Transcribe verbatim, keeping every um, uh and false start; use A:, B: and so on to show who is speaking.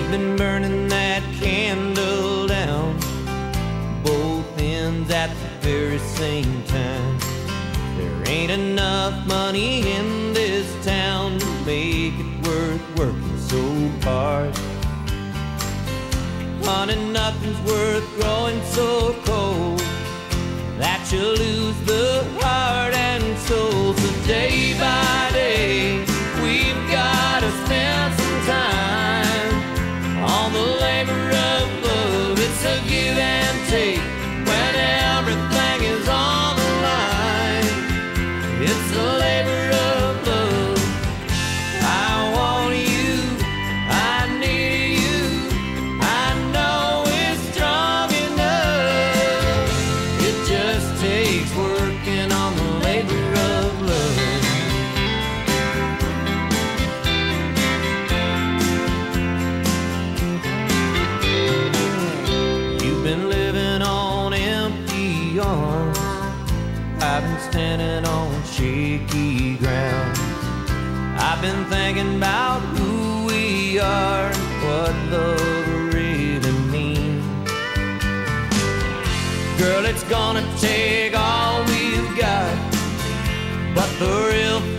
A: You've been burning that candle down, both ends at the very same time. There ain't enough money in this town to make it worth working so hard. Honey, nothing's worth growing so cold that you lose the heart and soul. So day by day, we've gotta spend some time on the labor of love. It's a give and take when everything is on the line. It's the labor of love. I want you, I need you, I know it's strong enough. It just takes working on the labor of love. You've been living on empty arms, I've been standing on shaky ground. I've been thinking about who we are and what love really means. Girl, it's gonna take all we've got, but the real